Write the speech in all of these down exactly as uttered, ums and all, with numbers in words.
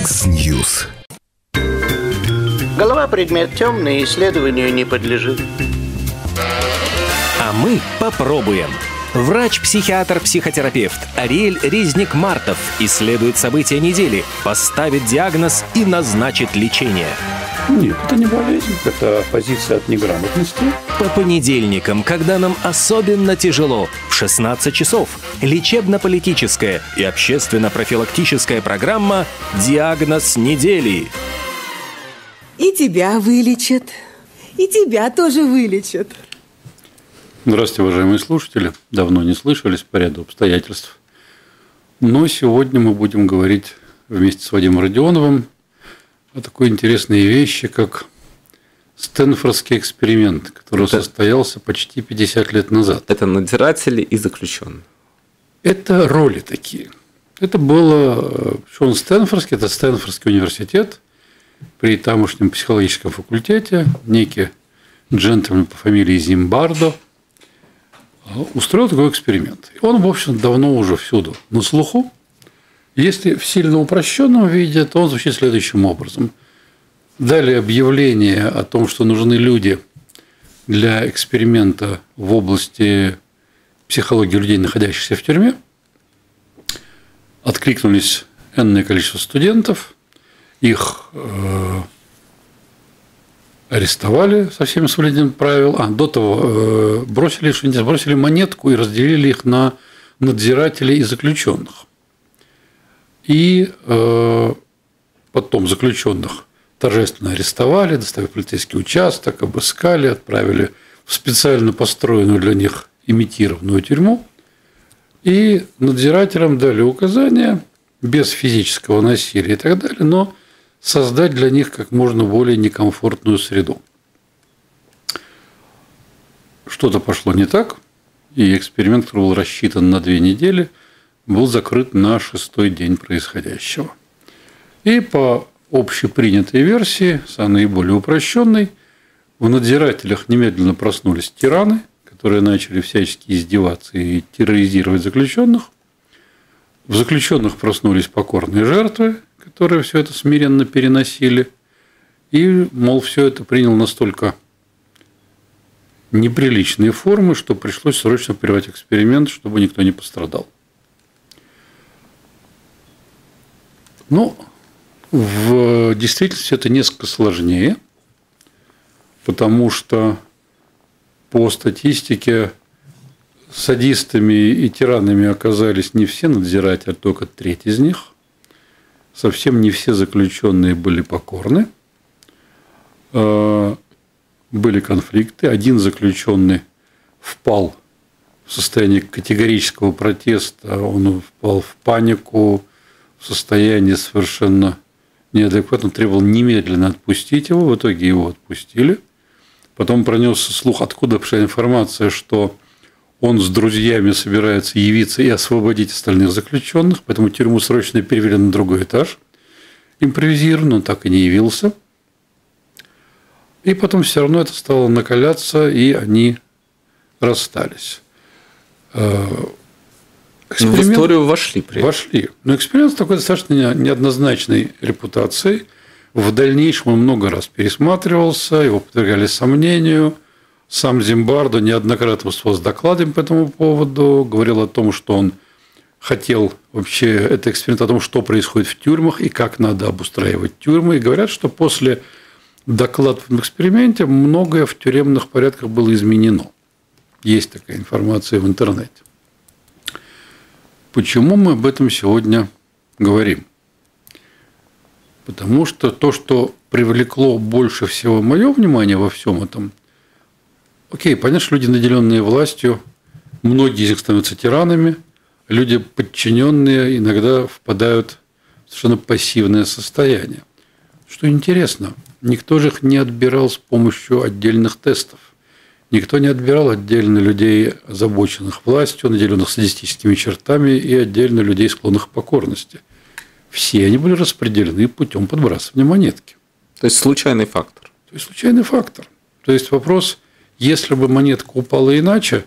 Яндекс.Ньюс. Голова – предмет темный, исследованию не подлежит. А мы попробуем. Врач-психиатр-психотерапевт Ариэль Резник-Мартов исследует события недели, поставит диагноз и назначит лечение. Нет, это не болезнь, это позиция от неграмотности. По понедельникам, когда нам особенно тяжело, в шестнадцать часов, лечебно-политическая и общественно-профилактическая программа «Диагноз недели». И тебя вылечат, и тебя тоже вылечат. Здравствуйте, уважаемые слушатели. Давно не слышались по ряду обстоятельств. Но сегодня мы будем говорить вместе с Вадимом Родионовым о такой интересной вещи, как Стэнфордский эксперимент, который это... состоялся почти пятьдесят лет назад. Это надзиратели и заключенные. Это роли такие. Это было... Он Стэнфордский, это Стэнфордский университет при тамошнем психологическом факультете. Некий джентльмен по фамилии Зимбардо устроил такой эксперимент. Он, в общем, давно уже всюду на слуху. Если в сильно упрощенном виде, то он звучит следующим образом. Дали объявление о том, что нужны люди для эксперимента в области психологии людей, находящихся в тюрьме. Откликнулись энное количество студентов. Их э, арестовали со всеми соблюдением правил. А, до того э, бросили, бросили монетку и разделили их на надзирателей и заключенных. И э, потом заключенных торжественно арестовали, доставили в полицейский участок, обыскали, отправили в специально построенную для них имитированную тюрьму. И надзирателям дали указания без физического насилия и так далее, но создать для них как можно более некомфортную среду. Что-то пошло не так, и эксперимент, который был рассчитан на две недели, был закрыт на шестой день происходящего. И по общепринятой версии, самой наиболее упрощенной, в надзирателях немедленно проснулись тираны, которые начали всячески издеваться и терроризировать заключенных. В заключенных проснулись покорные жертвы, которые все это смиренно переносили. И, мол, все это приняло настолько неприличные формы, что пришлось срочно прервать эксперимент, чтобы никто не пострадал. Ну, в действительности это несколько сложнее, потому что по статистике садистами и тиранами оказались не все надзиратели, а только треть из них. Совсем не все заключенные были покорны. Были конфликты. Один заключенный впал в состояние категорического протеста, он впал в панику, в состоянии совершенно неадекватно, требовал немедленно отпустить его. В итоге его отпустили. Потом пронесся слух, откуда пришла информация, что он с друзьями собирается явиться и освободить остальных заключенных, поэтому тюрьму срочно перевели на другой этаж. Импровизированно, он так и не явился. И потом все равно это стало накаляться, и они расстались. Эксперимент... В историю вошли. При этом. Вошли. Но эксперимент с такой достаточно неоднозначной репутацией. В дальнейшем он много раз пересматривался, его подвергали сомнению. Сам Зимбардо неоднократно выступал с докладами по этому поводу, говорил о том, что он хотел вообще это эксперимент о том, что происходит в тюрьмах и как надо обустраивать тюрьмы. И говорят, что после доклада в эксперименте многое в тюремных порядках было изменено. Есть такая информация в интернете. Почему мы об этом сегодня говорим? Потому что то, что привлекло больше всего мое внимание во всем этом, окей, понятно, что люди, наделенные властью, многие из них становятся тиранами, люди, подчиненные, иногда впадают в совершенно пассивное состояние. Что интересно, никто же их не отбирал с помощью отдельных тестов. Никто не отбирал отдельно людей, озабоченных властью, наделенных садистическими чертами, и отдельно людей, склонных к покорности. Все они были распределены путем подбрасывания монетки. То есть случайный фактор. То есть случайный фактор. То есть вопрос, если бы монетка упала иначе,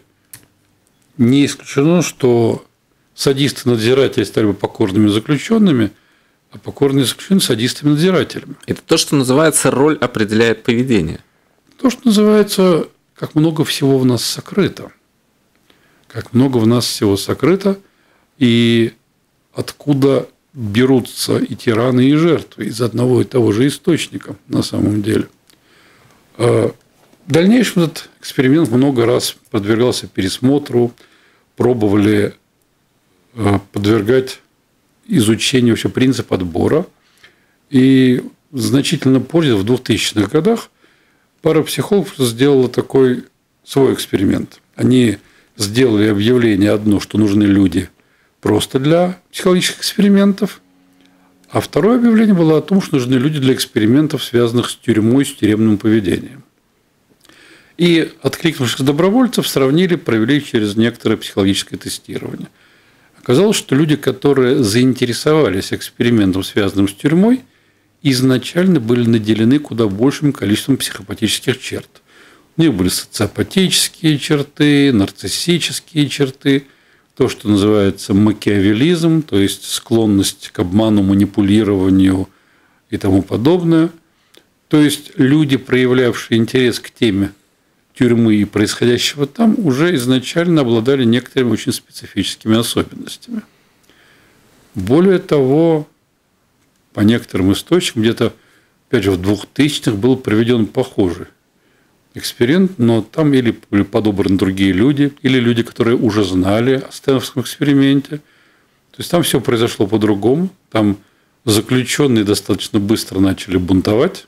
не исключено, что садисты-надзиратели стали бы покорными заключенными, а покорные заключенные садистами-надзирателями. Это то, что называется «роль определяет поведение». То, что называется, как много всего в нас сокрыто. Как много в нас всего сокрыто, и откуда берутся и тираны, и жертвы из одного и того же источника на самом деле. В дальнейшем этот эксперимент много раз подвергался пересмотру, пробовали подвергать изучению вообще принципа отбора. И значительно позже, в двухтысячных годах, пара психологов сделала такой свой эксперимент. Они сделали объявление одно, что нужны люди просто для психологических экспериментов, а второе объявление было о том, что нужны люди для экспериментов, связанных с тюрьмой, с тюремным поведением. И, откликнувшись добровольцев, сравнили, провели через некоторое психологическое тестирование. Оказалось, что люди, которые заинтересовались экспериментом, связанным с тюрьмой, изначально были наделены куда большим количеством психопатических черт. У них были социопатические черты, нарциссические черты, то, что называется макиавелизм, то есть склонность к обману, манипулированию и тому подобное. То есть люди, проявлявшие интерес к теме тюрьмы и происходящего там, уже изначально обладали некоторыми очень специфическими особенностями. Более того, по некоторым источникам, где-то, опять же, в двухтысячных был проведен похожий эксперимент, но там или были подобраны другие люди, или люди, которые уже знали о стэнфордском эксперименте. То есть там все произошло по-другому. Там заключенные достаточно быстро начали бунтовать,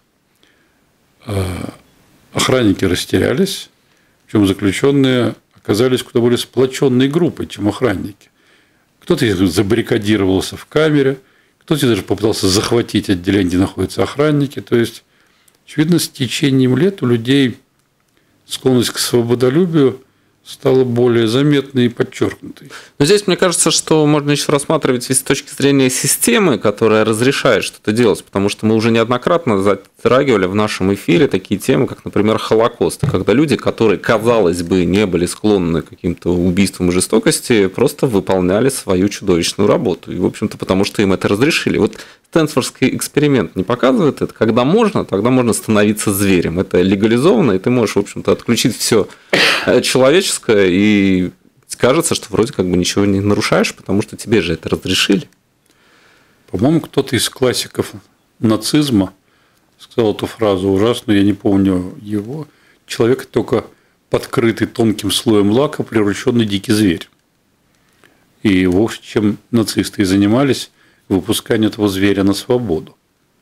охранники растерялись, причем заключенные оказались куда более сплоченной группой, чем охранники. Кто-то из них забаррикадировался в камере, кто-то даже попытался захватить отделение, где находятся охранники. То есть, очевидно, с течением лет у людей склонность к свободолюбию стала более заметной и подчеркнутой. Но здесь, мне кажется, что можно еще рассматривать с точки зрения системы, которая разрешает что-то делать, потому что мы уже неоднократно затрагивали в нашем эфире такие темы, как, например, Холокост, когда люди, которые, казалось бы, не были склонны к каким-то убийствам и жестокости, просто выполняли свою чудовищную работу. И, в общем-то, потому что им это разрешили. Вот стэнфордский эксперимент не показывает это. Когда можно, тогда можно становиться зверем. Это легализовано, и ты можешь, в общем-то, отключить все человеческое, и кажется, что вроде как бы ничего не нарушаешь, потому что тебе же это разрешили. По-моему, кто-то из классиков нацизма сказал эту фразу ужасную, я не помню его. Человек только подкрытый тонким слоем лака, превращенный дикий зверь. И вовсе чем нацисты и занимались, выпусканием этого зверя на свободу.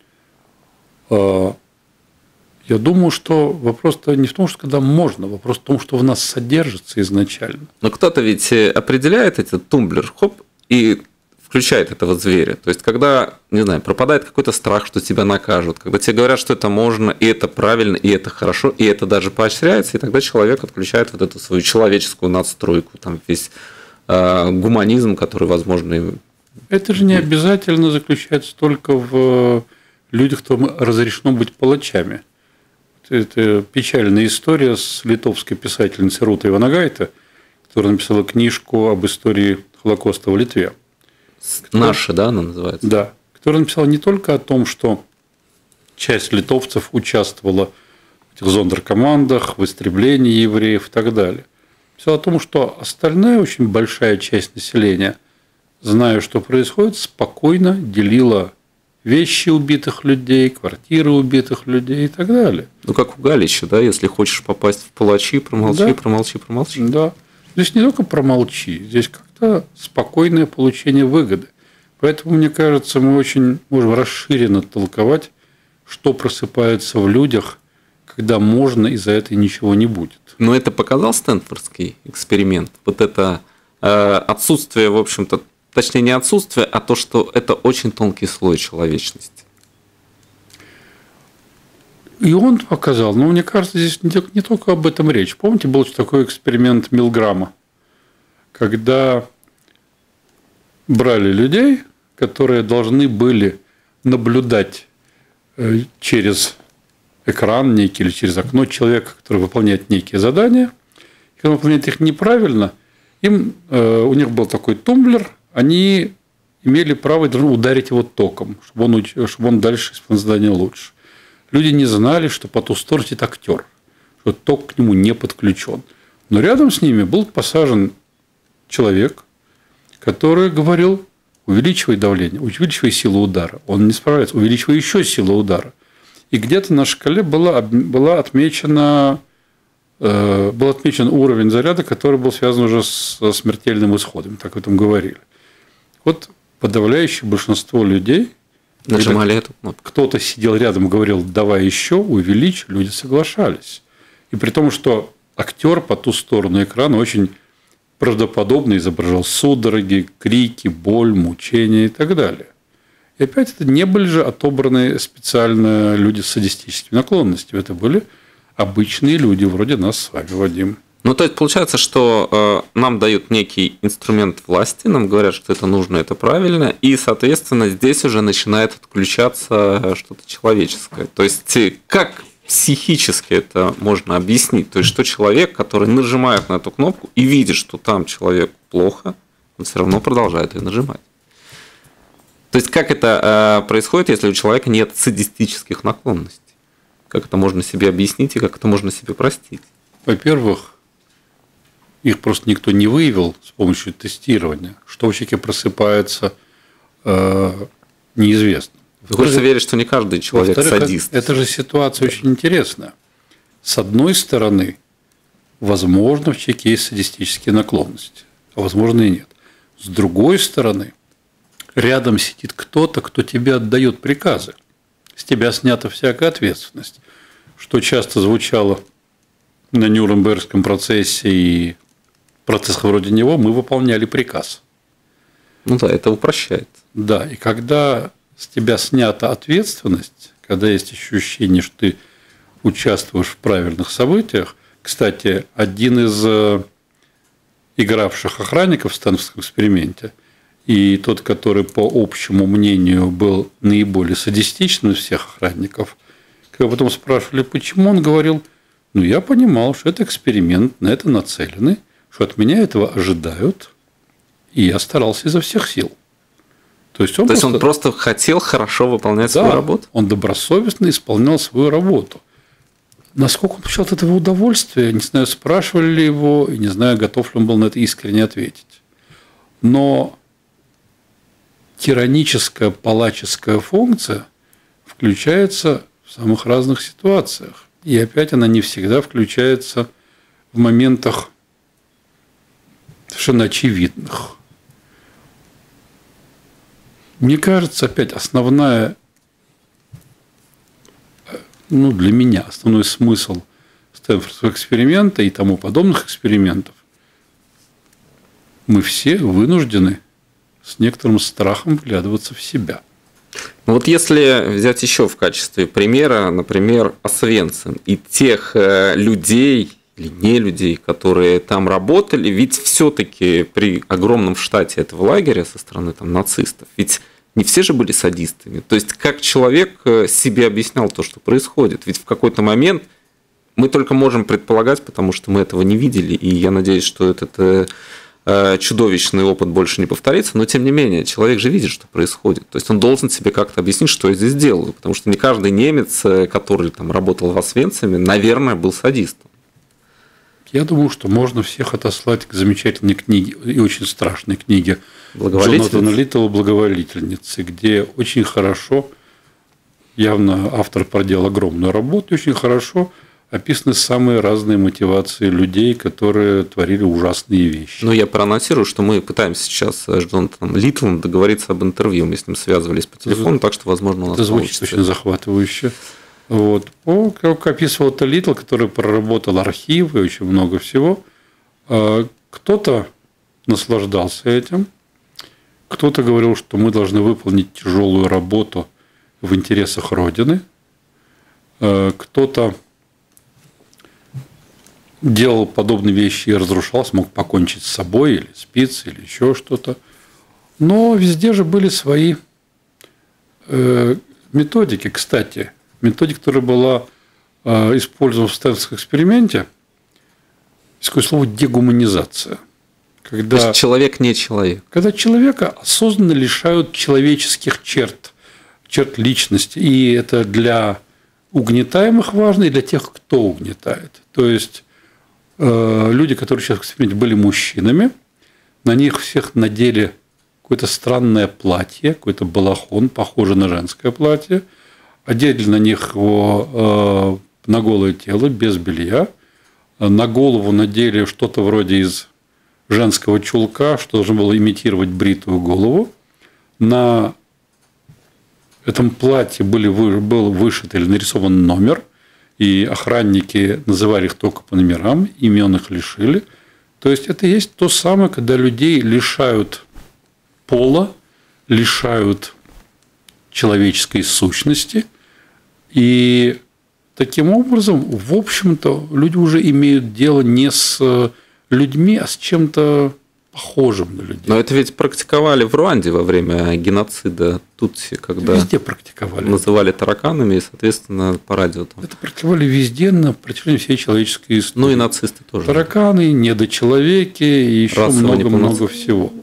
Я думаю, что вопрос-то не в том, что когда можно, вопрос в том, что в нас содержится изначально. Но кто-то ведь определяет этот тумблер, хоп, и включает этого зверя. То есть, когда, не знаю, пропадает какой-то страх, что тебя накажут, когда тебе говорят, что это можно, и это правильно, и это хорошо, и это даже поощряется, и тогда человек отключает вот эту свою человеческую надстройку, там весь э, гуманизм, который, возможно... Это же не обязательно заключается только в людях, которым разрешено быть палачами. Это печальная история с литовской писательницей Рутой Ванагайте, которая написала книжку об истории Холокоста в Литве. Наша, да, она называется? Да. Которая написала не только о том, что часть литовцев участвовала в этих зондеркомандах, в истреблении евреев и так далее. Написала о том, что остальная очень большая часть населения, зная, что происходит, спокойно делила вещи убитых людей, квартиры убитых людей и так далее. Ну, как у Галича, да, если хочешь попасть в палачи, промолчи, да. промолчи, промолчи. Да. Здесь не только промолчи, здесь как-то спокойное получение выгоды. Поэтому, мне кажется, мы очень можем расширенно толковать, что просыпается в людях, когда можно, и за это ничего не будет. Но это показал стэнфордский эксперимент. Вот это э, отсутствие, в общем-то, точнее, не отсутствие, а то, что это очень тонкий слой человечности. И он показал, но мне кажется, здесь не только об этом речь. Помните, был такой эксперимент Милграма, когда брали людей, которые должны были наблюдать через экран некий или через окно человека, который выполняет некие задания. И когда он выполняет их неправильно, им, у них был такой тумблер, они имели право ударить его током, чтобы он, чтобы он дальше исполнял задание лучше. Люди не знали, что по ту сторону сидит актер, что ток к нему не подключен. Но рядом с ними был посажен человек, который говорил: увеличивай давление, увеличивай силу удара. Он не справляется, увеличивай еще силу удара. И где-то на шкале была, была отмечена, э, был отмечен уровень заряда, который был связан уже с смертельным исходом. Так об этом говорили. Вот подавляющее большинство людей нажимали эту кнопку. Кто-то сидел рядом и говорил: давай еще, увеличь, люди соглашались. И при том, что актер по ту сторону экрана очень правдоподобно изображал судороги, крики, боль, мучения и так далее. И опять это не были же отобраны специально люди с садистическими наклонностями. Это были обычные люди, вроде нас с вами, Вадим. Ну, то есть, получается, что э, нам дают некий инструмент власти, нам говорят, что это нужно, это правильно, и, соответственно, здесь уже начинает отключаться что-то человеческое. То есть, как психически это можно объяснить? То есть, что человек, который нажимает на эту кнопку и видит, что там человеку плохо, он все равно продолжает ее нажимать. То есть, как это э, происходит, если у человека нет садистических наклонностей? Как это можно себе объяснить и как это можно себе простить? Во-первых, их просто никто не выявил с помощью тестирования. Что в человеке просыпается, э, неизвестно. Хочется верить, что не каждый человек садист. Это же ситуация очень интересная. С одной стороны, возможно, в человеке есть садистические наклонности, а возможно и нет. С другой стороны, рядом сидит кто-то, кто тебе отдает приказы. С тебя снята всякая ответственность, что часто звучало на Нюрнбергском процессе и процессах вроде него. Мы выполняли приказ. Ну да, это упрощает. Да, и когда с тебя снята ответственность, когда есть ощущение, что ты участвуешь в правильных событиях. Кстати, один из игравших охранников в Стэнфордском эксперименте и тот, который по общему мнению был наиболее садистичным из всех охранников, когда потом спрашивали, почему, он говорил: ну, я понимал, что это эксперимент, на это нацелены, что от меня этого ожидают, и я старался изо всех сил. То есть он, То просто... есть он просто хотел хорошо выполнять да, свою работу? Он добросовестно исполнял свою работу. Насколько он получал от этого удовольствие, не знаю, спрашивали ли его, и не знаю, готов ли он был на это искренне ответить. Но тираническая, палаческая функция включается в самых разных ситуациях. И опять она не всегда включается в моментах совершенно очевидных. Мне кажется, опять основная, ну, для меня основной смысл Стэнфордского эксперимента и тому подобных экспериментов: мы все вынуждены с некоторым страхом вглядываться в себя. Вот если взять еще в качестве примера, например, Освенцим и тех людей или не людей, которые там работали, ведь все-таки при огромном штате этого лагеря со стороны там нацистов, ведь не все же были садистами. То есть, как человек себе объяснял то, что происходит? Ведь в какой-то момент мы только можем предполагать, потому что мы этого не видели, и я надеюсь, что этот чудовищный опыт больше не повторится, но тем не менее, человек же видит, что происходит. То есть, он должен себе как-то объяснить, что я здесь делаю, потому что не каждый немец, который там работал в Освенциме, наверное, был садистом. Я думаю, что можно всех отослать к замечательной книге и очень страшной книге Джонатана Литтла «Благоволительницы», где очень хорошо, явно автор проделал огромную работу, очень хорошо описаны самые разные мотивации людей, которые творили ужасные вещи. Ну, я проанонсирую, что мы пытаемся сейчас с Джонатаном Литтлом договориться об интервью. Мы с ним связывались по телефону, так что, возможно, у нас это звучит получится. Очень захватывающе. Вот. О, как описывал это Литтл, который проработал архивы и очень много всего. Кто-то наслаждался этим, кто-то говорил, что мы должны выполнить тяжелую работу в интересах Родины, кто-то делал подобные вещи и разрушался, мог покончить с собой или спиться, или еще что-то. Но везде же были свои методики, кстати. Методика, которая была использована в Стэнфордском эксперименте, есть такое слово дегуманизация. Когда, То есть человек не человек. Когда человека осознанно лишают человеческих черт, черт личности. И это для угнетаемых важно, и для тех, кто угнетает. То есть люди, которые сейчас в эксперименте были мужчинами, на них всех надели какое-то странное платье, какой-то балахон, похожий на женское платье, одели на них его на голое тело, без белья, на голову надели что-то вроде из женского чулка, что должно было имитировать бритую голову. На этом платье были, был вышит или нарисован номер, и охранники называли их только по номерам, имен их лишили. То есть это есть то самое, когда людей лишают пола, лишают человеческой сущности. И таким образом, в общем-то, люди уже имеют дело не с людьми, а с чем-то похожим на людей. Но это ведь практиковали в Руанде во время геноцида Тутси, когда везде практиковали. Называли тараканами и, соответственно, по радио. Там. Это практиковали везде на протяжении всей человеческой истории. Ну и нацисты тоже. Тараканы, недочеловеки и еще много-много всего.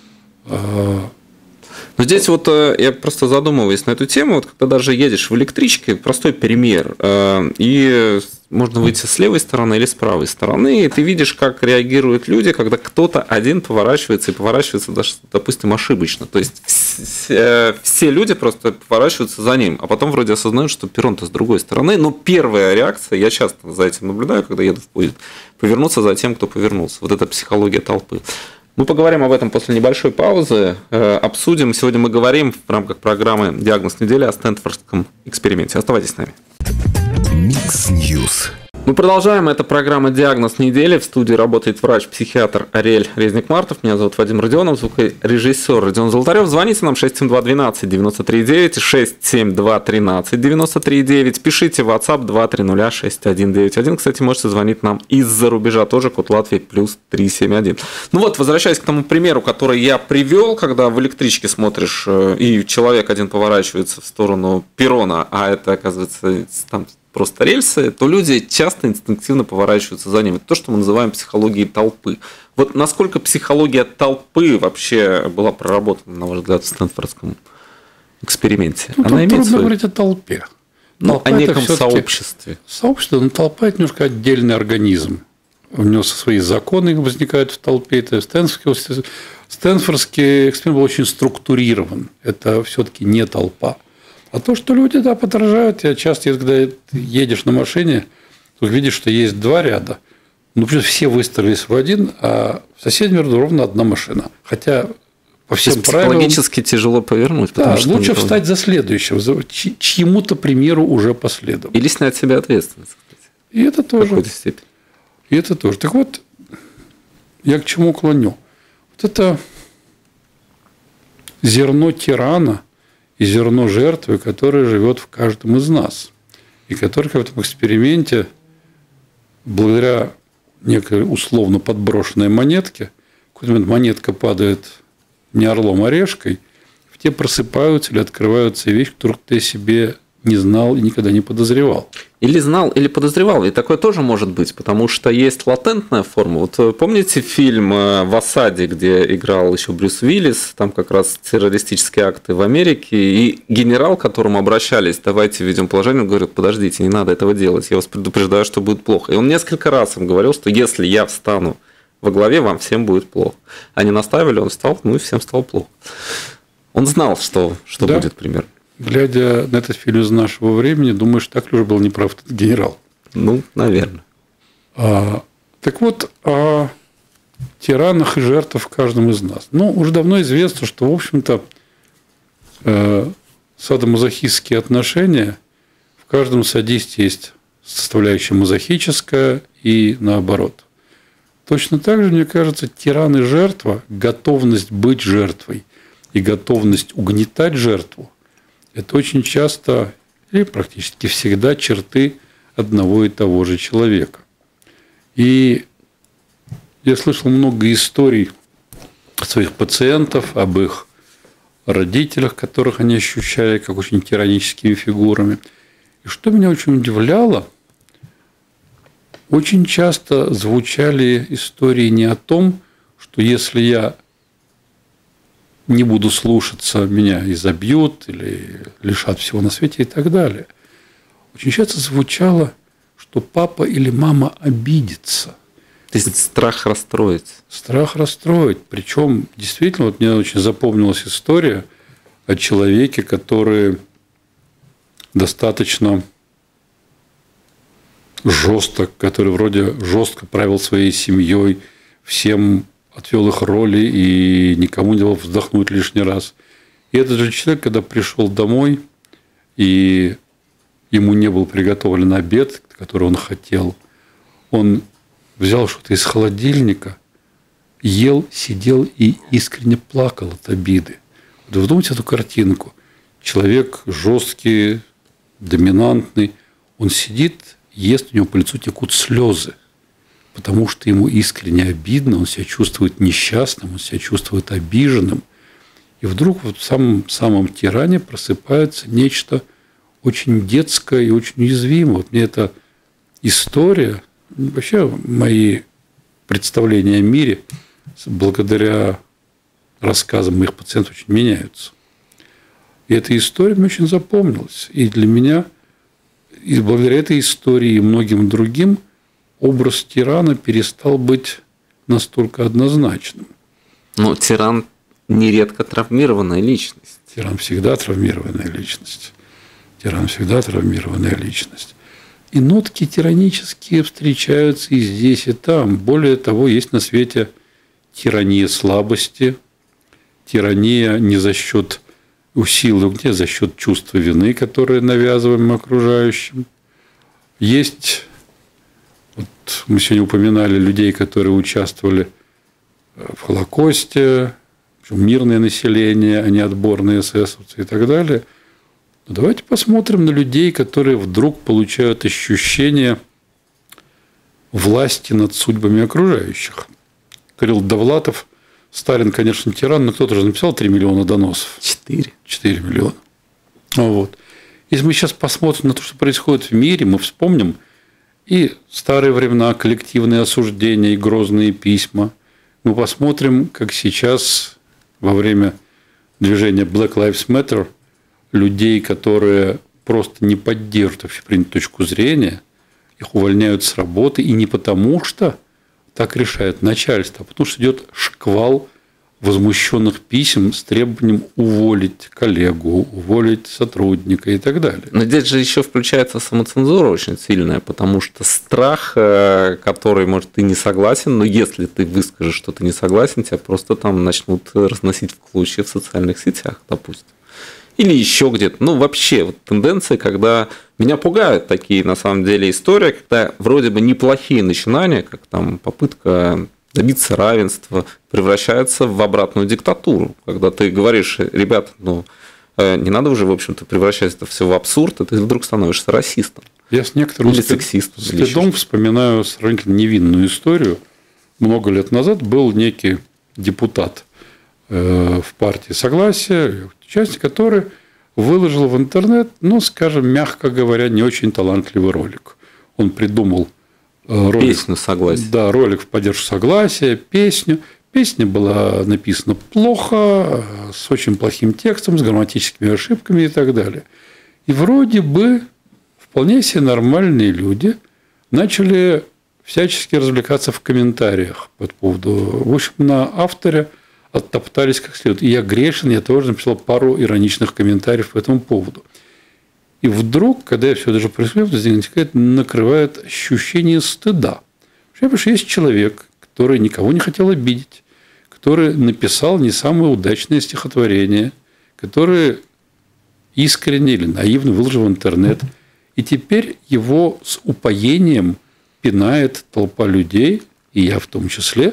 Но здесь вот я просто задумываюсь на эту тему, вот когда даже едешь в электричке, простой пример, и можно выйти с левой стороны или с правой стороны, и ты видишь, как реагируют люди, когда кто-то один поворачивается, и поворачивается, даже, допустим, ошибочно. То есть все, все люди просто поворачиваются за ним, а потом вроде осознают, что перрон-то с другой стороны. Но первая реакция, я часто за этим наблюдаю, когда еду в поезд, повернуться за тем, кто повернулся. Вот это психология толпы. Мы поговорим об этом после небольшой паузы, обсудим. Сегодня мы говорим в рамках программы «Диагноз недели» о Стэнфордском эксперименте. Оставайтесь с нами. Микс Ньюс. Мы продолжаем. Это программа «Диагноз недели». В студии работает врач-психиатр Ариэль Резник-Мартов. Меня зовут Вадим Родионов, звукорежиссер Родион Золотарев. Звоните нам шесть семь два двенадцать девяносто три девять, шесть семь два тринадцать девяносто три девять. Пишите в WhatsApp два три ноль шесть один девять один. Кстати, можете звонить нам из-за рубежа тоже, код Латвии плюс три семь один. Ну вот, возвращаясь к тому примеру, который я привел, когда в электричке смотришь, и человек один поворачивается в сторону перрона, а это, оказывается, там просто рельсы, то люди часто инстинктивно поворачиваются за ним. Это то, что мы называем психологией толпы. Вот насколько психология толпы вообще была проработана, на ваш взгляд, в Стэнфордском эксперименте? Ну, Она имеет трудно свою... говорить о толпе. Ну, о неком сообществе. Сообщество, но толпа – это немножко отдельный организм. У него свои законы возникают в толпе. Это Стэнфордский, Стэнфордский эксперимент был очень структурирован. Это все-таки не толпа. А то, что люди, да, подражают, я часто, когда едешь на машине, видишь, что есть два ряда, ну, почему все выстроились в один, а в соседнем ряду ровно одна машина. Хотя по всем правилам... Психологически тяжело повернуть. Да, что лучше встать за следующего, чьему-то примеру уже последовать. Или снять с себя ответственность, кстати. И это тоже. В какой-то степени. И это тоже. Так вот, я к чему клоню? Вот это зерно тирана и зерно жертвы, которое живет в каждом из нас. И который в этом эксперименте, благодаря некой условно подброшенной монетке, в какой-то момент монетка падает не орлом, а решкой, в те просыпаются или открываются вещи, которых ты себе не знал и никогда не подозревал. Или знал, или подозревал. И такое тоже может быть, потому что есть латентная форма. Вот помните фильм «В осаде», где играл еще Брюс Уиллис, там как раз террористические акты в Америке, и генерал, к которому обращались, давайте введем положение, он говорит, подождите, не надо этого делать, я вас предупреждаю, что будет плохо. И он несколько раз им говорил, что если я встану во главе, вам всем будет плохо. Они наставили, он встал, ну и всем стало плохо. Он знал, что, что да. будет примерно. Глядя на этот фильм из нашего времени, думаешь, так ли уже был неправ этот генерал? Ну, наверное. А, так вот, о тиранах и жертвах в каждом из нас. Ну, уже давно известно, что, в общем-то, э, садомазохистские отношения в каждом садисте есть составляющая мазохическая и наоборот. Точно так же, мне кажется, тиран и жертва, готовность быть жертвой и готовность угнетать жертву, это очень часто и практически всегда черты одного и того же человека. И я слышал много историй своих пациентов, об их родителях, которых они ощущали как очень тираническими фигурами. И что меня очень удивляло, очень часто звучали истории не о том, что если я не буду слушаться, меня изобьют или лишат всего на свете и так далее. Очень часто звучало, что папа или мама обидится. То есть страх расстроить. Страх расстроить. Причем, действительно, вот мне очень запомнилась история о человеке, который достаточно жестко, который вроде жестко правил своей семьей, всем отвел их роли и никому не дал вздохнуть лишний раз. И этот же человек, когда пришел домой, и ему не был приготовлен обед, который он хотел, он взял что-то из холодильника, ел, сидел и искренне плакал от обиды. Вот вдумайте эту картинку. Человек жесткий, доминантный, он сидит, ест, у него по лицу текут слезы, потому что ему искренне обидно, он себя чувствует несчастным, он себя чувствует обиженным. И вдруг вот в самом, самом тиране просыпается нечто очень детское и очень уязвимое. Вот мне эта история, вообще мои представления о мире благодаря рассказам моих пациентов очень меняются. И эта история мне очень запомнилась. И для меня, и благодаря этой истории и многим другим, образ тирана перестал быть настолько однозначным. Но тиран нередко травмированная личность. Тиран всегда травмированная личность. Тиран всегда травмированная личность. И нотки тиранические встречаются и здесь, и там. Более того, есть на свете тирания слабости, тирания не за счет силы, где за счет чувства вины, которое навязываем окружающим. Есть, вот мы сегодня упоминали людей, которые участвовали в Холокосте, мирное население, а не отборные эсэсовцы и так далее. Но давайте посмотрим на людей, которые вдруг получают ощущение власти над судьбами окружающих. Кирилл Довлатов, Сталин, конечно, тиран, но кто-то же написал три миллиона доносов. Четыре. Четыре миллиона. Вот. Если мы сейчас посмотрим на то, что происходит в мире, мы вспомним и старые времена, коллективные осуждения, и грозные письма. Мы посмотрим, как сейчас во время движения Black Lives Matter людей, которые просто не поддерживают общепринятую точку зрения, их увольняют с работы, и не потому, что так решает начальство, а потому что идет шквал возмущенных писем с требованием уволить коллегу, уволить сотрудника и так далее. Но здесь же еще включается самоцензура очень сильная, потому что страх, который, может, ты не согласен, но если ты выскажешь, что ты не согласен, тебя просто там начнут разносить в клочья в социальных сетях, допустим. Или еще где-то. Ну, вообще, вот тенденции, когда меня пугают такие, на самом деле, истории, когда вроде бы неплохие начинания, как там попытка добиться равенства, превращаются в обратную диктатуру. Когда ты говоришь, ребята, ну, не надо уже, в общем-то, превращать это все в абсурд, и ты вдруг становишься расистом. Я с некоторым или сексистом. Стыдом вспоминаю сравнительно невинную историю. Много лет назад был некий депутат в партии «Согласие», участник, который выложил в интернет, ну, скажем, мягко говоря, не очень талантливый ролик. Он придумал ролик, песню «Согласие». Да, ролик в поддержку согласия, песню. Песня была написана плохо, с очень плохим текстом, с грамматическими ошибками и так далее. И вроде бы вполне себе нормальные люди начали всячески развлекаться в комментариях по поводу. В общем, на авторе оттоптались как следует. И я грешен, я тоже написал пару ироничных комментариев по этому поводу. И вдруг, когда я все это же происходит, возникает, накрывает ощущение стыда. Потому что есть человек, который никого не хотел обидеть, который написал не самое удачное стихотворение, который искренне или наивно выложил в интернет. И теперь его с упоением пинает толпа людей, и я в том числе,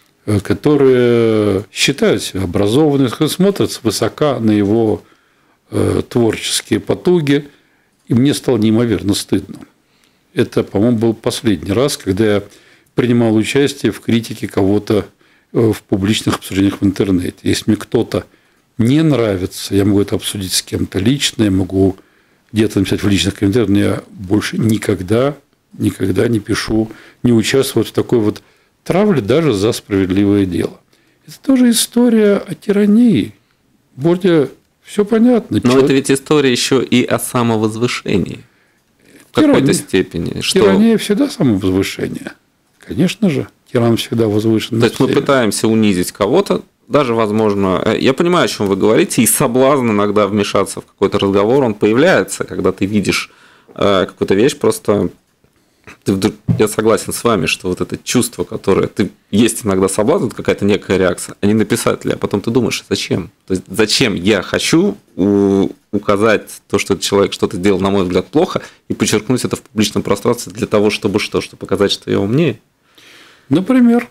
которые считают себя образованными, смотрят свысока на его творческие потуги, и мне стало неимоверно стыдно. Это, по-моему, был последний раз, когда я принимал участие в критике кого-то в публичных обсуждениях в интернете. Если мне кто-то не нравится, я могу это обсудить с кем-то лично, я могу где-то написать в личных комментариях, но я больше никогда, никогда не пишу, не участвую в такой вот травли даже за справедливое дело. Это тоже история о тирании. Более все понятно. Но Человек... это ведь история еще и о самовозвышении. В какой-то степени. Что... Тирания всегда самовозвышение. Конечно же, тиран всегда возвышен. То есть мы пытаемся унизить кого-то, даже, возможно, я понимаю, о чем вы говорите, и соблазн иногда вмешаться в какой-то разговор, он появляется, когда ты видишь какую-то вещь, просто ты вдруг... я согласен с вами, что вот это чувство, которое ты есть иногда соблазн, какая-то некая реакция, а не написать ли, а потом ты думаешь, зачем? То есть зачем я хочу указать то, что этот человек что-то делал, на мой взгляд, плохо, и подчеркнуть это в публичном пространстве для того, чтобы что? Чтобы показать, что я умнее? Например,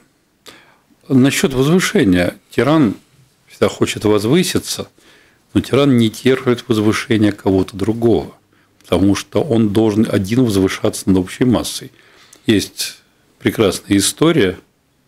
насчет возвышения. Тиран всегда хочет возвыситься, но тиран не терпит возвышения кого-то другого, потому что он должен один возвышаться над общей массой. Есть прекрасная история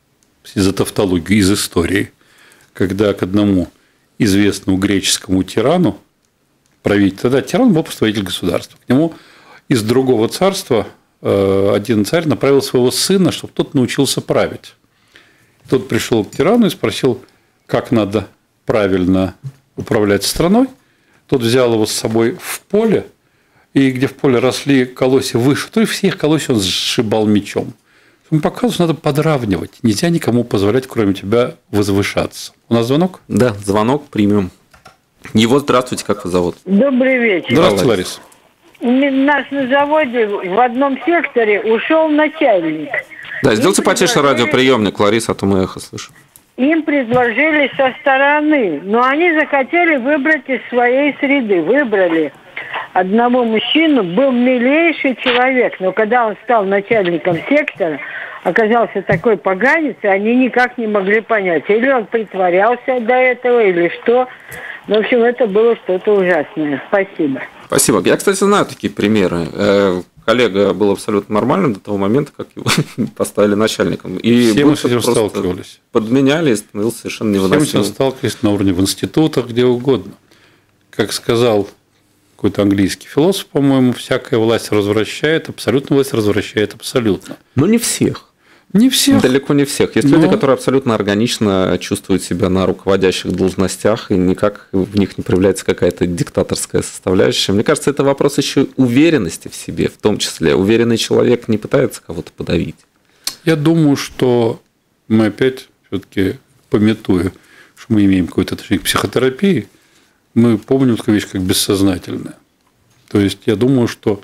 из тавтологии, из истории, когда к одному известному греческому тирану, правитель, тогда тиран был представитель государства, к нему из другого царства один царь направил своего сына, чтобы тот научился править. Тот пришел к тирану и спросил, как надо правильно управлять страной. Тот взял его с собой в поле, и где в поле росли колосья выше, то и всех колосья он сшибал мечом. Он показывал, что надо подравнивать. Нельзя никому позволять, кроме тебя, возвышаться. У нас звонок? Да, звонок примем. Его здравствуйте, как вас зовут? Добрый вечер. Здравствуйте, Лариса. У нас на заводе в одном секторе ушел начальник. Да, сделайте Им потише предложили... радиоприемник, Лариса, а то мы эхо слышим. Им предложили со стороны, но они захотели выбрать из своей среды. Выбрали одного мужчину, был милейший человек, но когда он стал начальником сектора, оказался такой поганец, и они никак не могли понять, или он притворялся до этого, или что. В общем, это было что-то ужасное. Спасибо. Спасибо. Я, кстати, знаю такие примеры. Коллега был абсолютно нормальным до того момента, как его поставили начальником. И все мы с этим сталкивались. Подменяли, и становился совершенно невыносимым. Все мы с этим сталкивались на уровне в институтах, где угодно. Как сказал какой-то английский философ, по-моему, всякая власть развращает, абсолютно власть развращает абсолютно. Но не всех. Не всех. Далеко не всех. Есть Но... люди, которые абсолютно органично чувствуют себя на руководящих должностях, и никак в них не проявляется какая-то диктаторская составляющая. Мне кажется, это вопрос еще уверенности в себе, в том числе. Уверенный человек не пытается кого-то подавить. Я думаю, что мы опять все-таки, памятуя, что мы имеем какое-то отношение к психотерапии, мы помним такую вещь, как бессознательное. То есть, я думаю, что,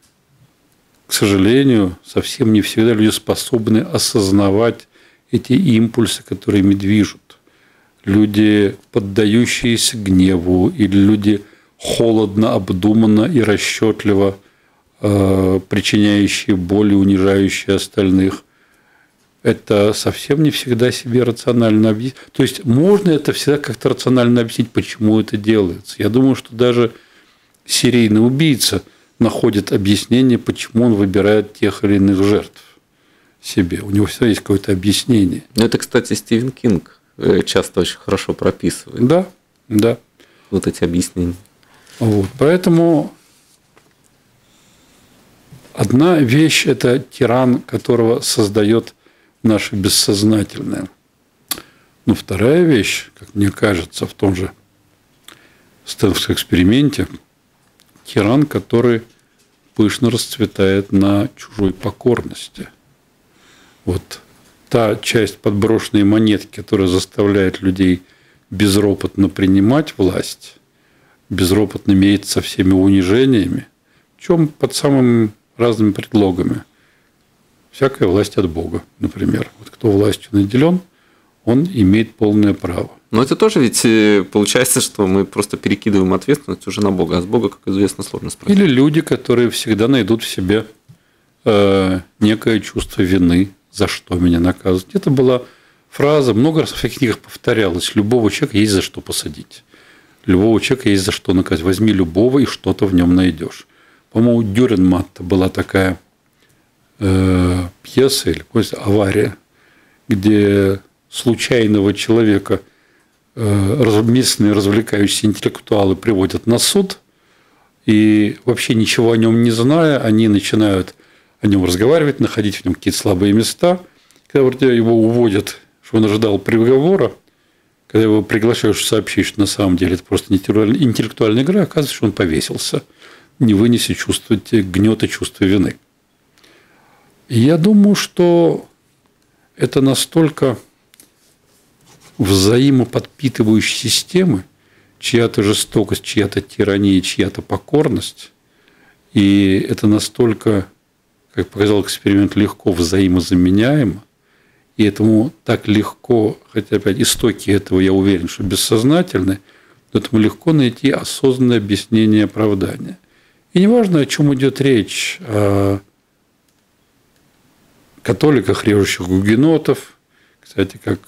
к сожалению, совсем не всегда люди способны осознавать эти импульсы, которые ими движут. Люди, поддающиеся гневу, или люди холодно, обдуманно и расчетливо э, причиняющие боль и унижающие остальных, это совсем не всегда себе рационально объяснить. То есть, можно это всегда как-то рационально объяснить, почему это делается. Я думаю, что даже серийный убийца находит объяснение, почему он выбирает тех или иных жертв себе. У него всегда есть какое-то объяснение. Это, кстати, Стивен Кинг часто очень хорошо прописывает. Да, да. Вот эти объяснения. Вот. Поэтому одна вещь – это тиран, которого создает наше бессознательное. Но вторая вещь, как мне кажется, в том же Стэнфордском эксперименте – тиран, который пышно расцветает на чужой покорности. Вот та часть подброшенной монетки, которая заставляет людей безропотно принимать власть, безропотно мириться со всеми унижениями, в чем под самыми разными предлогами. Всякая власть от Бога, например. Вот кто властью наделен, он имеет полное право. Но это тоже ведь получается, что мы просто перекидываем ответственность уже на Бога, а с Бога, как известно, сложно спросить. Или люди, которые всегда найдут в себе э, некое чувство вины, за что меня наказывают. Это была фраза, много раз в всяких книгах повторялась: любого человека есть за что посадить, любого человека есть за что наказать. Возьми любого, и что-то в нем найдешь. По-моему, у Дюрренматта была такая э, пьеса или повесть «Авария», где случайного человека местные развлекающиеся интеллектуалы приводят на суд, и вообще ничего о нем не зная, они начинают о нем разговаривать, находить в нем какие-то слабые места, когда его уводят, что он ожидал приговора, когда его приглашаешь сообщить, что на самом деле это просто интеллектуальная игра, оказывается, что он повесился, не вынеся чувства, гнета чувства вины. И я думаю, что это настолько взаимоподпитывающие системы, чья-то жестокость, чья-то тирания, чья-то покорность, и это настолько, как показал эксперимент, легко взаимозаменяемо, и этому так легко, хотя опять истоки этого, я уверен, что бессознательны, но этому легко найти осознанное объяснение и оправдание. И неважно, о чем идет речь, о католиках, режущих гугенотов, кстати, как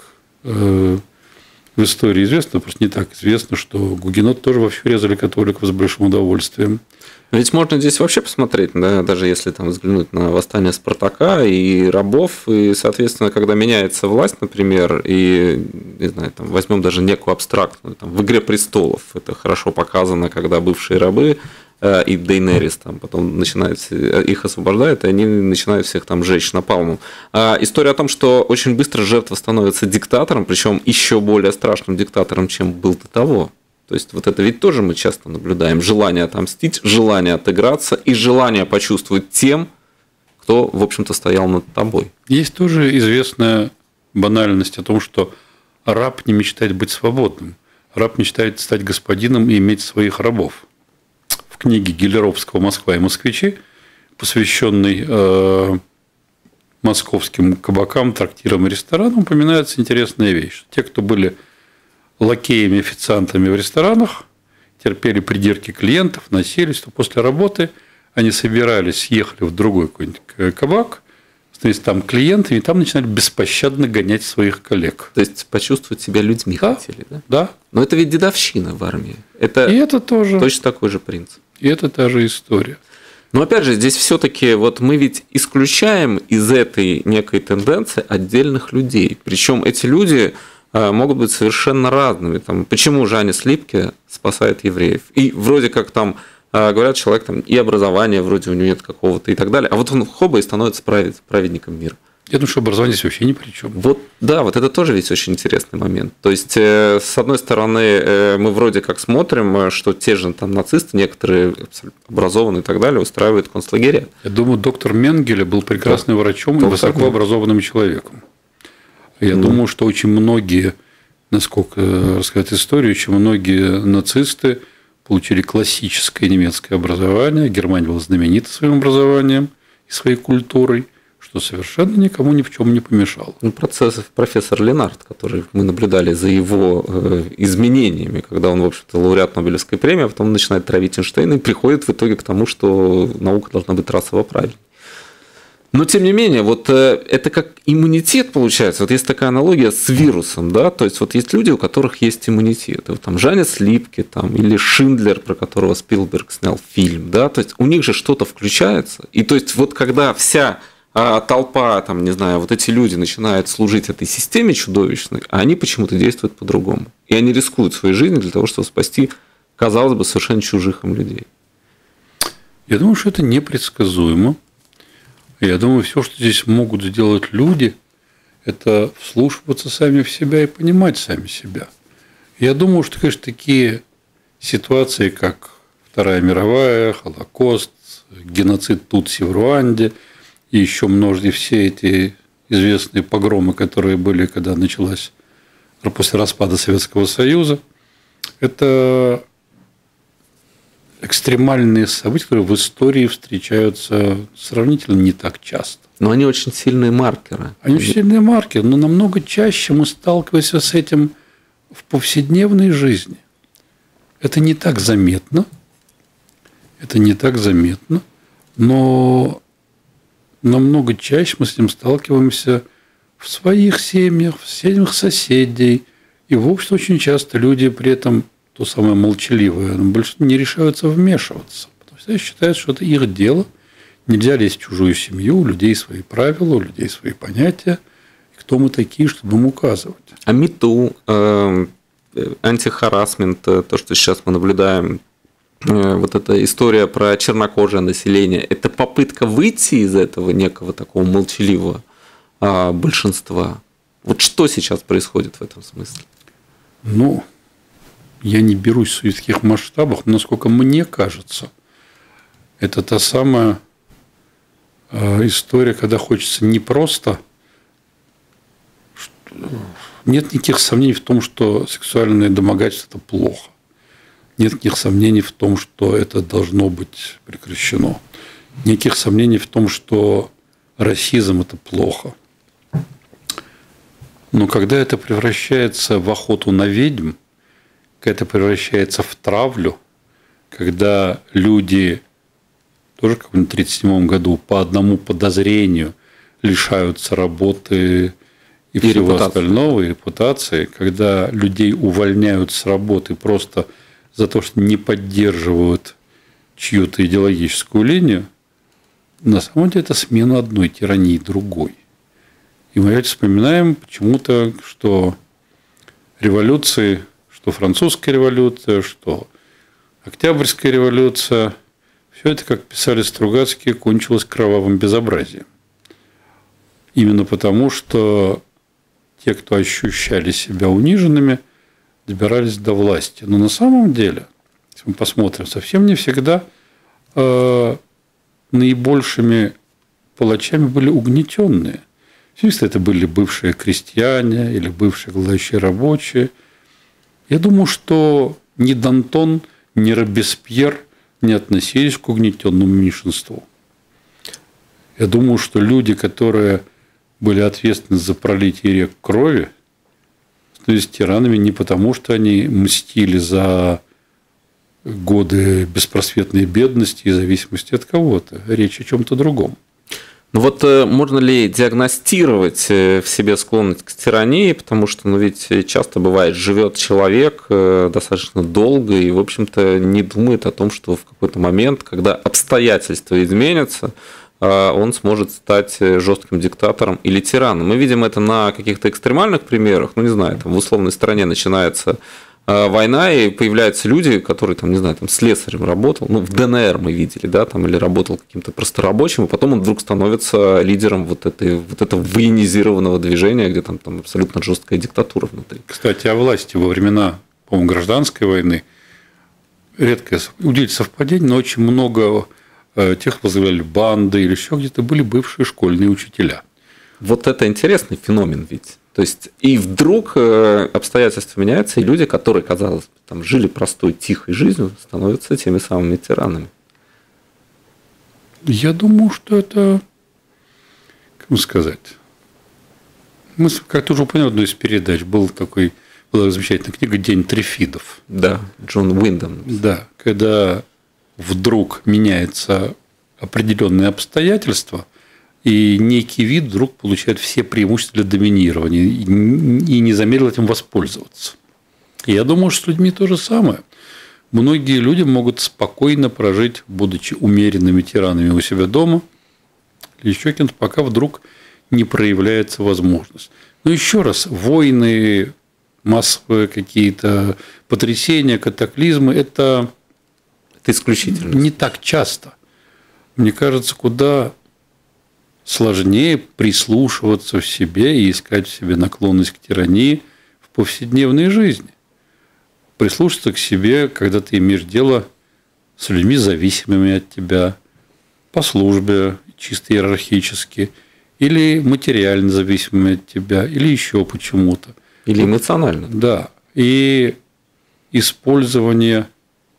в истории известно, просто не так известно, что гугеноты тоже вовсю резали католиков с большим удовольствием. Ведь можно здесь вообще посмотреть, да, даже если там взглянуть на восстание Спартака и рабов, и, соответственно, когда меняется власть, например, и, не знаю, там, возьмем даже некую абстрактную, там, в «Игре престолов» это хорошо показано, когда бывшие рабы э, и Дейнерис там потом начинают, их освобождают, и они начинают всех там жечь напалмом. А история о том, что очень быстро жертва становится диктатором, причем еще более страшным диктатором, чем был до того. То есть, вот это ведь тоже мы часто наблюдаем. Желание отомстить, желание отыграться и желание почувствовать тем, кто, в общем-то, стоял над тобой. Есть тоже известная банальность о том, что раб не мечтает быть свободным. Раб мечтает стать господином и иметь своих рабов. В книге Гелеровского «Москва и москвичи», посвященной э, московским кабакам, трактирам и ресторанам, упоминается интересная вещь. Те, кто были лакеями, официантами в ресторанах, терпели придирки клиентов, носились, то после работы они собирались, ехали в другой какой-нибудь кабак, становились там клиентами, и там начинали беспощадно гонять своих коллег. То есть, почувствовать себя людьми да, хотели, да? Да. Но это ведь дедовщина в армии. Это, и это тоже точно такой же принцип. И это та же история. Но опять же, здесь все-таки вот мы ведь исключаем из этой некой тенденции отдельных людей. Причем эти люди могут быть совершенно разными. Там, почему Жанис Липке спасает евреев? И вроде как там говорят, человек там и образование вроде у него нет какого-то и так далее. А вот он хоба и становится праведником мира. Я думаю, что образование здесь вообще ни при чем. Вот, да, вот это тоже ведь очень интересный момент. То есть, с одной стороны, мы вроде как смотрим, что те же там нацисты, некоторые образованные и так далее, устраивают концлагеря. Я думаю, доктор Менгеле был прекрасным да. врачом и высокообразованным человеком. Я mm. думаю, что очень многие, насколько рассказать историю, очень многие нацисты получили классическое немецкое образование. Германия была знаменита своим образованием и своей культурой, что совершенно никому ни в чем не помешало. Ну, процесс, профессор Ленард, который мы наблюдали за его изменениями, когда он, в общем-то, лауреат Нобелевской премии, а потом начинает травить Эйнштейна и приходит в итоге к тому, что наука должна быть расово правильной. Но, тем не менее, вот это как иммунитет получается. Вот есть такая аналогия с вирусом, да, то есть вот есть люди, у которых есть иммунитет. Вот там Жанис Липке там, или Шиндлер, про которого Спилберг снял фильм, да, то есть у них же что-то включается. И то есть вот когда вся а, толпа, там, не знаю, вот эти люди начинают служить этой системе чудовищной, а они почему-то действуют по-другому. И они рискуют своей жизнью для того, чтобы спасти, казалось бы, совершенно чужих им людей. Я думаю, что это непредсказуемо. Я думаю, все, что здесь могут сделать люди, это вслушиваться сами в себя и понимать сами себя. Я думаю, что, конечно, такие ситуации, как Вторая мировая, Холокост, геноцид Тутси в Руанде и еще множество, все эти известные погромы, которые были, когда началась после распада Советского Союза, это экстремальные события, которые в истории встречаются сравнительно не так часто. Но они очень сильные маркеры. Они очень сильные маркеры, но намного чаще мы сталкиваемся с этим в повседневной жизни. Это не так заметно, это не так заметно, но намного чаще мы с этим сталкиваемся в своих семьях, в семьях соседей. И, в общем, очень часто люди при этом то самое молчаливое, но большинство не решаются вмешиваться. Потому что считают, что это их дело. Нельзя лезть в чужую семью, у людей свои правила, у людей свои понятия. И кто мы такие, чтобы им указывать? А МИТУ, э, антихарассмент, то, что сейчас мы наблюдаем, э, вот эта история про чернокожее население, это попытка выйти из этого некого такого молчаливого большинства. Вот что сейчас происходит в этом смысле? Ну, я не берусь в таких масштабах, но, насколько мне кажется, это та самая история, когда хочется не просто... Нет никаких сомнений в том, что сексуальное домогательство – это плохо. Нет никаких сомнений в том, что это должно быть прекращено. Никаких сомнений в том, что расизм – это плохо. Но когда это превращается в охоту на ведьм, когда это превращается в травлю, когда люди тоже как в тысяча девятьсот тридцать седьмом году по одному подозрению лишаются работы и, и всего репутации. остального, и репутации, когда людей увольняют с работы просто за то, что не поддерживают чью-то идеологическую линию, на самом деле это смена одной тирании другой. И мы опять вспоминаем почему-то, что революции, что французская революция, что Октябрьская революция, все это, как писали Стругацкие, кончилось кровавым безобразием. Именно потому, что те, кто ощущали себя униженными, добирались до власти. Но на самом деле, если мы посмотрим, совсем не всегда э, наибольшими палачами были угнетенные. Если это были бывшие крестьяне или бывшие голодающие рабочие. Я думаю, что ни Д'Антон, ни Робеспьер не относились к угнетенному меньшинству. Я думаю, что люди, которые были ответственны за пролитие рек крови, становились тиранами не потому, что они мстили за годы беспросветной бедности и зависимости от кого-то. Речь о чем-то другом. Ну вот можно ли диагностировать в себе склонность к тирании, потому что, ну ведь часто бывает, живет человек достаточно долго и, в общем-то, не думает о том, что в какой-то момент, когда обстоятельства изменятся, он сможет стать жестким диктатором или тираном. Мы видим это на каких-то экстремальных примерах, ну не знаю, там в условной стране начинается война, и появляются люди, которые, там, не знаю, там, слесарем работал, ну, в ДНР мы видели, да, там, или работал каким-то просто рабочим, и потом он вдруг становится лидером вот, этой, вот этого военизированного движения, где там, там абсолютно жесткая диктатура внутри. Кстати, о власти во времена, по-моему, гражданской войны редкое удивительное совпадение, но очень много тех возглавляли банды или еще где-то были бывшие школьные учителя. Вот это интересный феномен ведь. То есть, и вдруг обстоятельства меняются, и люди, которые, казалось бы, там, жили простой, тихой жизнью, становятся теми самыми тиранами. Я думаю, что это, как вам сказать, мы как-то уже упомянули одну из передач, был такой, была замечательная книга «День Трифидов». Да, Джон Уиндом. Да, когда вдруг меняются определенные обстоятельства, и некий вид вдруг получает все преимущества для доминирования и не замедлил этим воспользоваться. И я думаю, что с людьми то же самое. Многие люди могут спокойно прожить, будучи умеренными тиранами у себя дома, или еще кем-то, пока вдруг не проявляется возможность. Но еще раз, войны, массовые какие-то потрясения, катаклизмы – это, это исключительно не так часто. Мне кажется, куда сложнее прислушиваться в себе и искать в себе наклонность к тирании в повседневной жизни. Прислушаться к себе, когда ты имеешь дело с людьми, зависимыми от тебя, по службе, чисто иерархически, или материально зависимыми от тебя, или еще почему-то. Или эмоционально. Да. И использование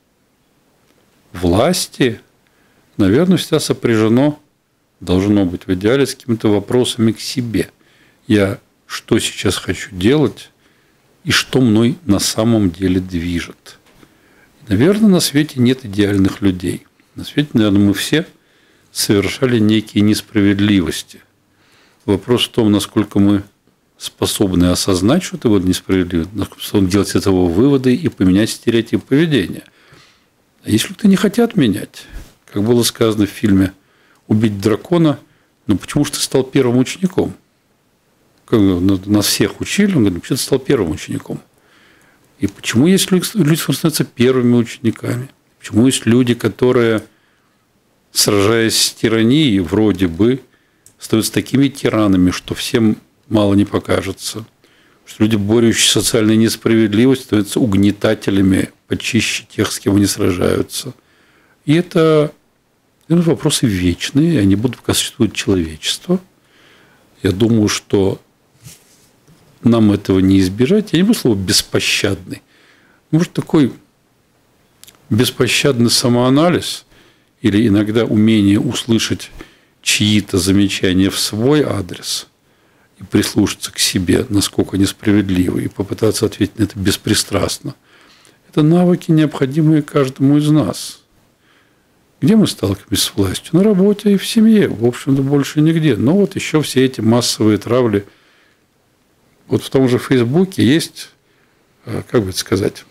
власти, наверное, всегда сопряжено, должно быть в идеале, с какими-то вопросами к себе. Я что сейчас хочу делать и что мной на самом деле движет. Наверное, на свете нет идеальных людей. На свете, наверное, мы все совершали некие несправедливости. Вопрос в том, насколько мы способны осознать, что это вот несправедливо, насколько способны делать из этого выводы и поменять стереотип поведения. А если люди не хотят менять, как было сказано в фильме «Убить дракона», ну почему же ты стал первым учеником? Как нас всех учили, он говорит, почему ты стал первым учеником? И почему есть люди, люди становятся первыми учениками? Почему есть люди, которые, сражаясь с тиранией, вроде бы становятся такими тиранами, что всем мало не покажется. Что люди, борющиеся с социальной несправедливостью, становятся угнетателями почище тех, с кем они сражаются. И это, это вопросы вечные, они будут, пока существует человечество. Я думаю, что нам этого не избежать. Я не буду слово «беспощадный». Может, такой беспощадный самоанализ или иногда умение услышать чьи-то замечания в свой адрес и прислушаться к себе, насколько они справедливы, и попытаться ответить на это беспристрастно. Это навыки, необходимые каждому из нас. Где мы сталкиваемся с властью? На работе и в семье. В общем-то, больше нигде. Но вот еще все эти массовые травли. Вот в том же Фейсбуке есть, как бы это сказать,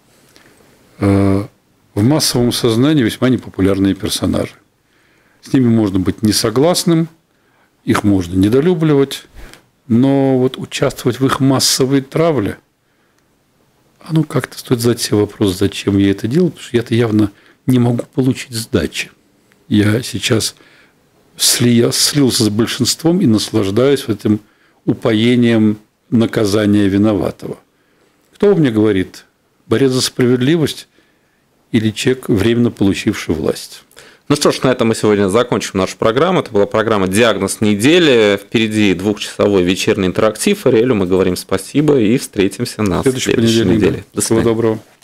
в массовом сознании весьма непопулярные персонажи. С ними можно быть не согласным, их можно недолюбливать, но вот участвовать в их массовой травле, а ну как-то стоит задать себе вопрос, зачем я это делаю, потому что я-то явно не могу получить сдачи. Я сейчас сли, слился с большинством и наслаждаюсь этим упоением наказания виноватого. Кто мне говорит, борец за справедливость или человек, временно получивший власть? Ну что ж, на этом мы сегодня закончим нашу программу. Это была программа «Диагноз недели». Впереди двухчасовой вечерний интерактив. Ариэлю мы говорим спасибо и встретимся на следующей неделе. До свидания. Всего доброго.